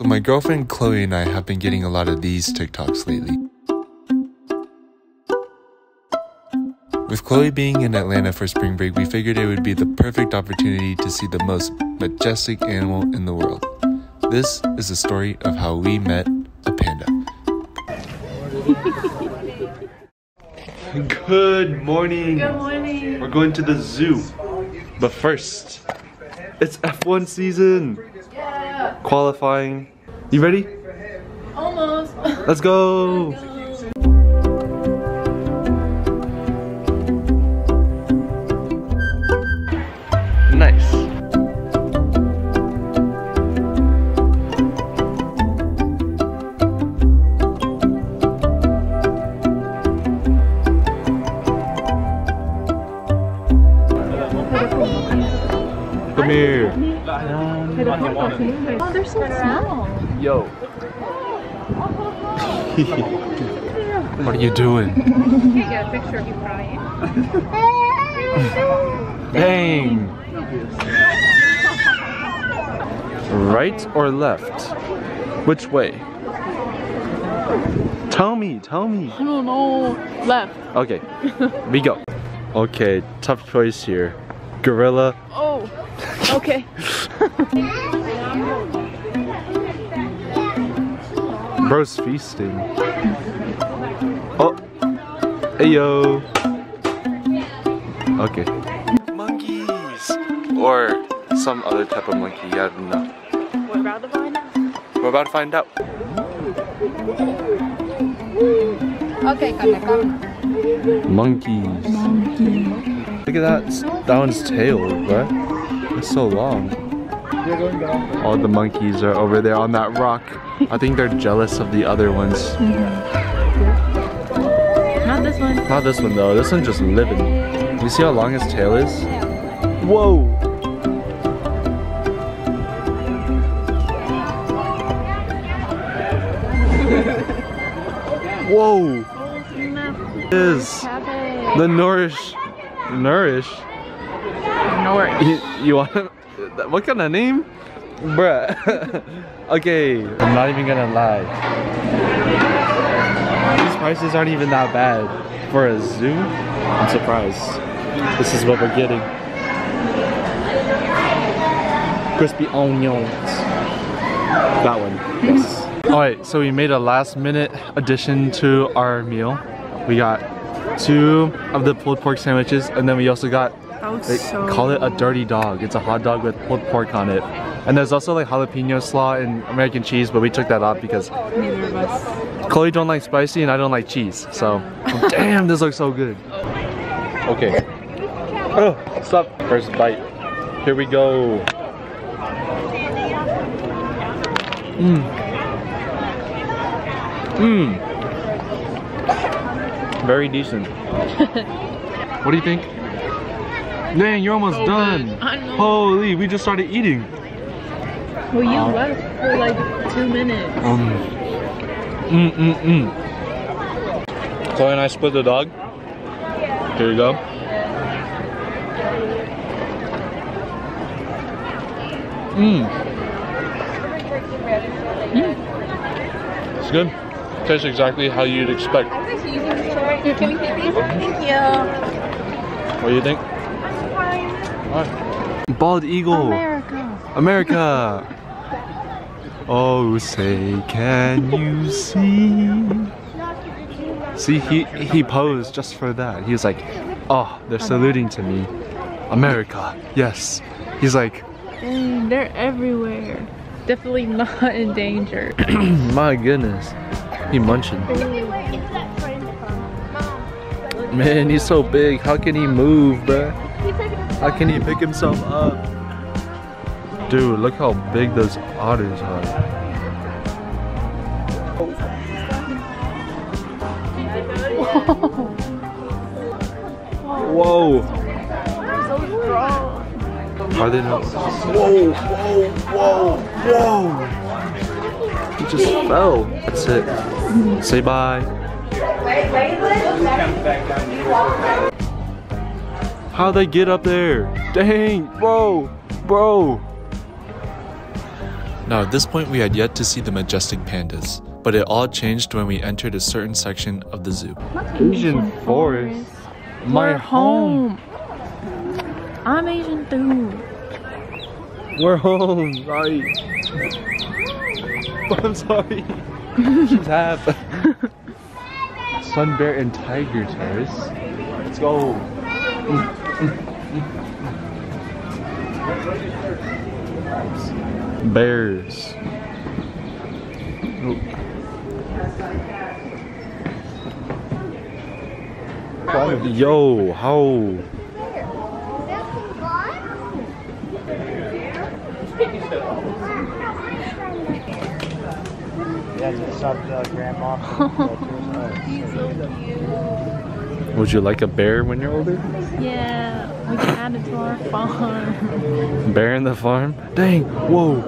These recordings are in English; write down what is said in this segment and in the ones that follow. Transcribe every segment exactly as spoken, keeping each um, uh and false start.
So my girlfriend Chloe and I have been getting a lot of these TikToks lately. With Chloe being in Atlanta for spring break, we figured it would be the perfect opportunity to see the most majestic animal in the world. This is the story of how we met a panda. Good morning. Good morning. We're going to the zoo. But first, it's F one season. Yeah. Qualifying. You ready? Almost. Let's go. Nice. Come here. Oh, they're so small. Yo. What are you doing? Can you get a picture of you crying? Dang. Right or left? Which way? Tell me, tell me. I don't know. Left. Okay, we go. Okay, tough choice here. Gorilla. Oh, okay. Bro's feasting. Oh, ayo. Okay. Monkeys! Or some other type of monkey, I don't know. We're about to find out. We're about to find out. Okay, come come. Monkeys. Monkey. Look at that, that one's tail, right? It's so long. All the monkeys are over there on that rock. I think they're jealous of the other ones. Not this one. Not this one though, this one's just living. You see how long his tail is? Whoa! Whoa! It is the Nourish. Nourish? Nourish. You, you want to, what kind of name? Bruh. Okay, I'm not even gonna lie. These prices aren't even that bad. For a zoo, I'm surprised. This is what we're getting. Crispy onions. That one, yes. Alright, so we made a last minute addition to our meal. We got two of the pulled pork sandwiches, and then we also got, they so call it a dirty dog. It's a hot dog with pulled pork on it. And there's also like jalapeno slaw and American cheese, but we took that off because neither of us. Chloe don't like spicy and I don't like cheese. So, damn, this looks so good. Okay. Oh, stop. First bite. Here we go. Mmm. Mmm. Very decent. What do you think? Dang, you're almost so done. Good. I know. Holy, we just started eating. Well, you uh, left for like two minutes. Um. Mm mm mm. Chloe and I split the dog. Here you go. Mmm. Mm. It's good. Tastes exactly how you'd expect. Here, can we get these? Thank you. What do you think? Alright. Bald eagle. America. America. Oh, say can you see? See, he he posed just for that. He was like, oh, they're saluting to me. America. Yes. He's like, Dang, they're everywhere. Definitely not endangered. my goodness. He munching. Man, he's so big. How can he move, bruh? How can he pick himself up? Dude, look how big those otters are. Whoa. So strong. Are they not? Whoa, whoa, whoa, whoa. He just fell. That's it. Say bye. How'd they get up there? Dang, bro, bro. Now at this point we had yet to see the majestic pandas, but it all changed when we entered a certain section of the zoo. Asian forest? My We're home. I'm Asian too. We're home, sorry. I'm sorry. She's half. Sun bear and tiger terrace. Let's go. Bears. Oh. Yo, how? Yeah, just up uh, grandma. He's so cute. Would you like a bear when you're older? Yeah, we can add it to our farm. Bear in the farm? Dang, whoa.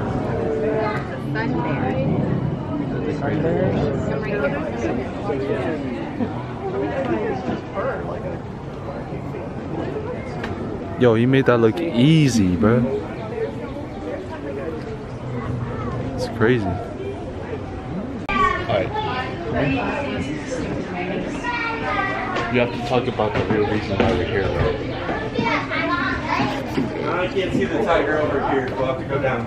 Yo, you made that look easy, bro. It's crazy. Alright. You have to talk about the real reason why we're here, right? I can't see the tiger over here. We'll have to go down.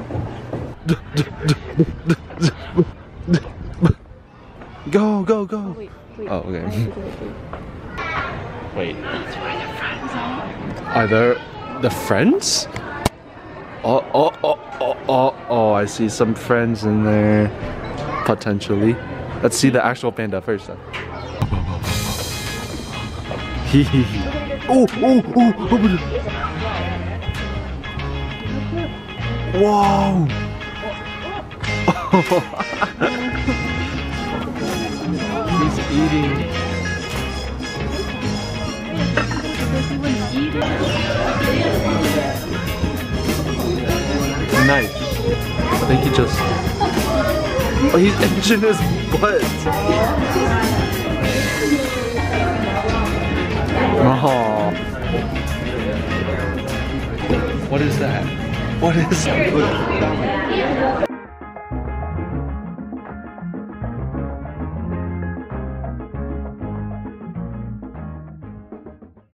Go, go, go. Wait, wait. Oh, okay. Wait. That's where the friends are. Are there the friends? Oh, oh, oh, oh, oh, oh, I see some friends in there. Potentially. Let's see the actual panda first then. Oh, oh, oh, oh. Whoa. He's eating. Nice. I think he just. Oh, he's itching his butt. Oh. What is that? What is that?